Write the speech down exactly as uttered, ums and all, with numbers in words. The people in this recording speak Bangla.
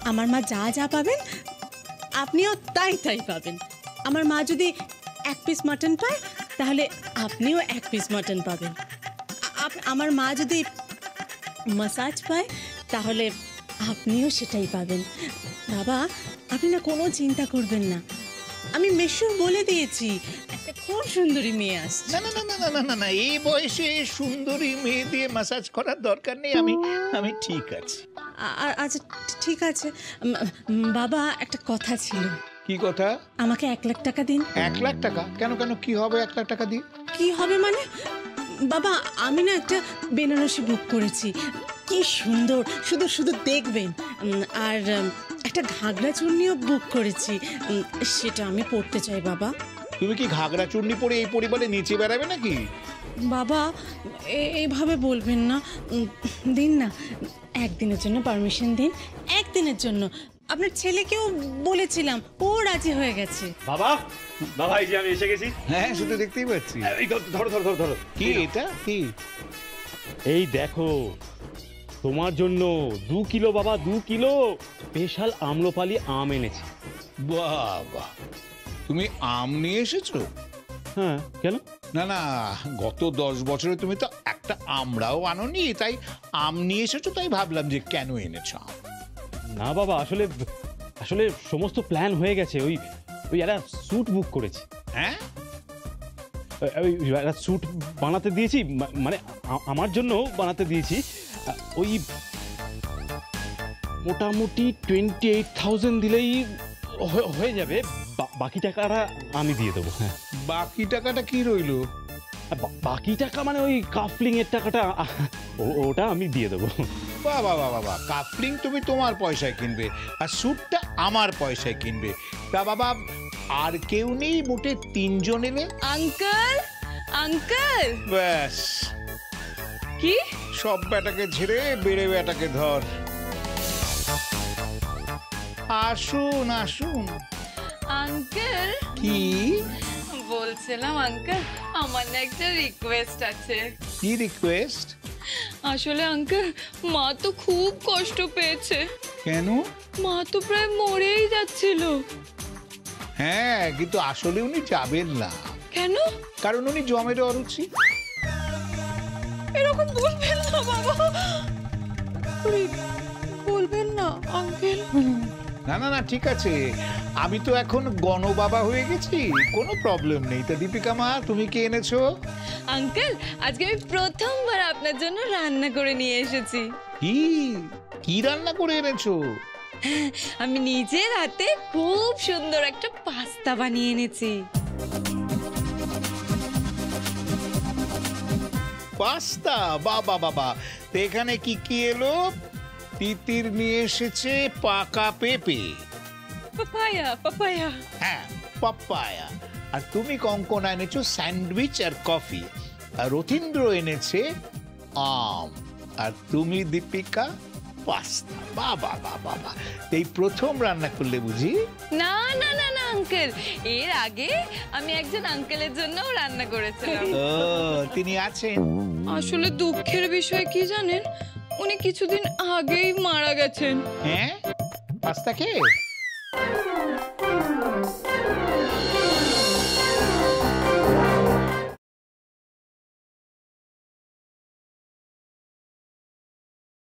আমার মা যা যা পাবেন আপনিও তাই তাই পাবেন। আমার মা যদি এক পিস মাটন পায় তাহলে আপনিও এক পিস মাটন পাবেন। আমার মা যদি মাসাজ পায় তাহলে আপনিও সেটাই পাবেন। বাবা আপনি না কোনো চিন্তা করবেন না, আমি মেশুর বলে দিয়েছি একটা খুব সুন্দরী মেয়ে আসছে। না না না না না না না এই বয়সে সুন্দরী মেয়ে দিয়ে ম্যাসাজ করার দরকার নেই, আমি আমি ঠিক আছি। আচ্ছা ঠিক আছে বাবা, একটা কথা ছিল। কি কথা? আমাকে এক লাখ টাকা দিন। এক লাখ টাকা? কেন কেন কি হবে এক লাখ টাকা দিয়ে? কি হবে মানে বাবা, আমি না একটা বেনারসি বুক করেছি, কি সুন্দর, শুধু শুধু দেখবেন। আর একটা ঘাগরা চুন্নিও বুক করেছি, সেটা আমি পড়তে চাই বাবা। তুমি কি ঘাগরা চুন্নি পরে এই পরিবারে নিচে বেড়াবে নাকি? বাবা এইভাবে বলবেন না, দিন না, একদিনের জন্য পারমিশন দিন, একদিনের জন্য। আপনার ছেলেকেও বলেছিলাম, ও রাজি হয়ে গেছে। বাবা বাবা এই যে আমি এসে গেছি। হ্যাঁ সেটা দেখতেই পাচ্ছি। এই ধরো ধরো ধরো ধরো। কি এটা? কি? এই দেখো তোমার জন্য দু কিলো বাবা, দু কিলো স্পেশাল আম্রপালি আম এনেছি। বাবা তুমি আম নিয়ে এসেছো? হ্যাঁ কেন? না না গত দশ বছরে তুমি তো একটা আমরাও আনোনি, তাই আম নিয়ে এসেছো, তাই ভাবলাম যে কেন এনেছো আম। না বাবা আসলে আসলে সমস্ত প্ল্যান হয়ে গেছে, ওই ওই একটা স্যুট বুক করেছি। হ্যাঁ ওই একটা স্যুট বানাতে দিয়েছি, মানে আমার জন্য বানাতে দিয়েছি। ওই মোটামুটি টোয়েন্টি এইট থাউজেন্ড দিলেই হয়ে যাবে, বাকি টাকাটা আমি দিয়ে দেবো। হ্যাঁ বাকি টাকাটা কি রইলো? বাকি টাকা মানে ওই কাফলিং এর টাকাটা, ওটা আমি দিয়ে দেবো। বাবা বাবা বাবা, কাফলিং তুমি তোমার পয়সায় কিনবে আর স্যুটটা আমার পয়সায় কিনবে। তা বাবা আর কেউ নেই? মোটে তিনজন এলে। আঙ্কেল আঙ্কেল ব্যাস, কি সব বেটাকে ঝেড়ে বেড়ে বেটাকে ধর। আসুন আসুন। আঙ্কেল কি বলছিলাম আঙ্কেল, আমার না একটা রিকোয়েস্ট আছে। কি রিকোয়েস্ট? আসলে আঙ্কেল মা তো খুব কষ্ট পেয়েছে। কেন? মা তো প্রায় মরেই যাচ্ছিল। হ্যাঁ কিন্তু আসলে উনি যাবেন না। কেন? কারণ উনি জমের অরুচি। এরকম বলবেন না বাবা, বলবেন না আঙ্কেল। না না না ঠিক আছে, আমি তো এখন গণ বাবা হয়ে গেছি, কোনো প্রবলেম নেই। তা দীপিকা মা তুমি কি এনেছো? আঙ্কেল আজকে আমি প্রথমবার আপনার জন্য রান্না করে নিয়ে এসেছি। কি কি রান্না করে এনেছো? আমি নিজের হাতে খুব সুন্দর একটা পাস্তা বানিয়ে এনেছি। পাস্তা? বাবা বাবা, তো এখানে কি কি এলো? তিতির নিয়ে এসেছে পাকা পেঁপে। Papaya papaya. হ্যাঁ পাপায়া। আর তুমি কঙ্কনা এনেছো স্যান্ডউইচ আর কফি। আর রথীন্দ্র এনেছে আম। আর তুমি দীপিকা পাস্তা। বাবা বাবা বাবা, এই প্রথম রান্না করলে বুঝি? না না না না আঙ্কেল, এর আগে আমি একজন আঙ্কেলের জন্য রান্না করেছিলাম। ও তিনি আছেন? আসলে দুঃখের বিষয় কি জানেন, উনি কিছুদিন আগেই মারা গেছেন। হ্যাঁ পাস্তা খেয়ে?